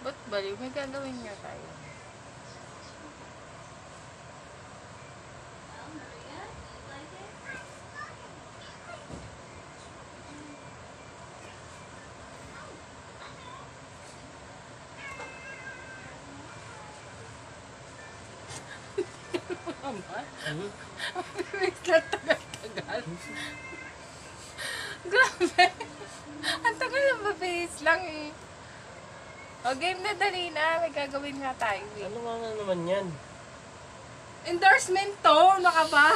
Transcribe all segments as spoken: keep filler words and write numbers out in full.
Ba't baliw? May gagawin nga tayo. Ano? Wait lang, tagal-tagal. Grabe. Ang tagal na mabilis lang eh. O, game na dali na. May gagawin nga tayo eh. Ano nga nga naman yan? Endorsement to. Ano ka ba?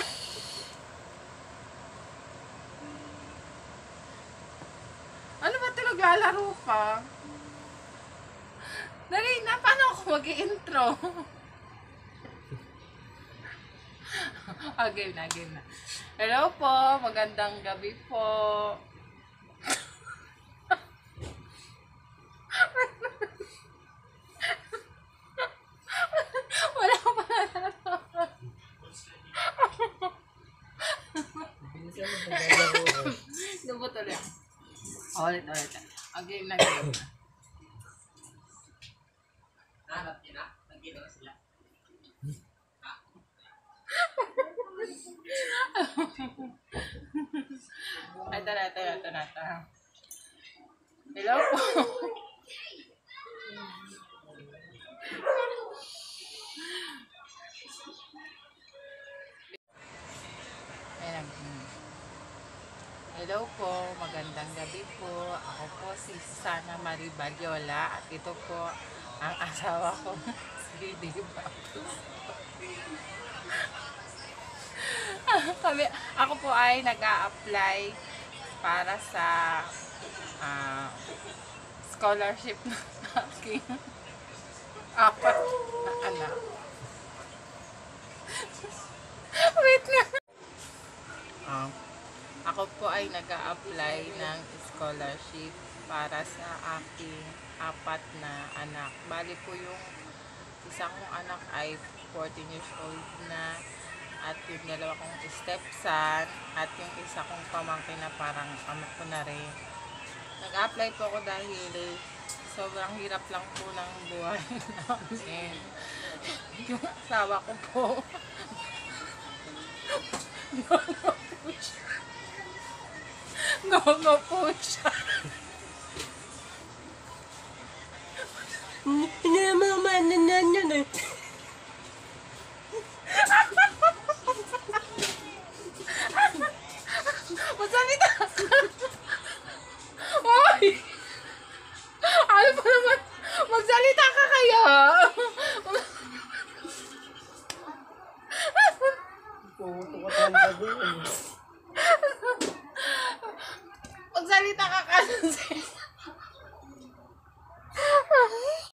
Ano ba ito? Naglalaro pa? Dali na. Paano ako mag-i-intro? Oh, game na, game na. Hello po. Magandang gabi po. Wala pa na. Bilisan mo sa gagawin. Lubot ulit. Ulit, ulit. Oh, game na, game na. Hanap niya na? Nagkita na sila? Ay, ito na, ito na, ito na, ito na. Hello po. Ayan. Hello po, magandang gabi po. Ako po si Sana Marie Balyola at ito po ang asawa ko si Diva. Kami, ako po ay nag-a-apply para sa uh, scholarship ng aking apat na anak. Wait na. Uh, ako po ay nag-a-apply ng scholarship para sa aking apat na anak. Bali po yung isa kong anak ay fourteen years old na, at yung dalawa kong stepson, at yung isa kong pamangkin na parang anak ko na rin. Nag-apply po ako dahil eh, sobrang hirap lang po ng buhay namin. Yung asawa ko po, gongo po siya. Gongo po siya. Hindi naman naman nan yan eh. Magsalita ka! Oy! Ano pa naman? Magsalita ka kaya! Puto ka tayo gagawin. Magsalita ka kasi.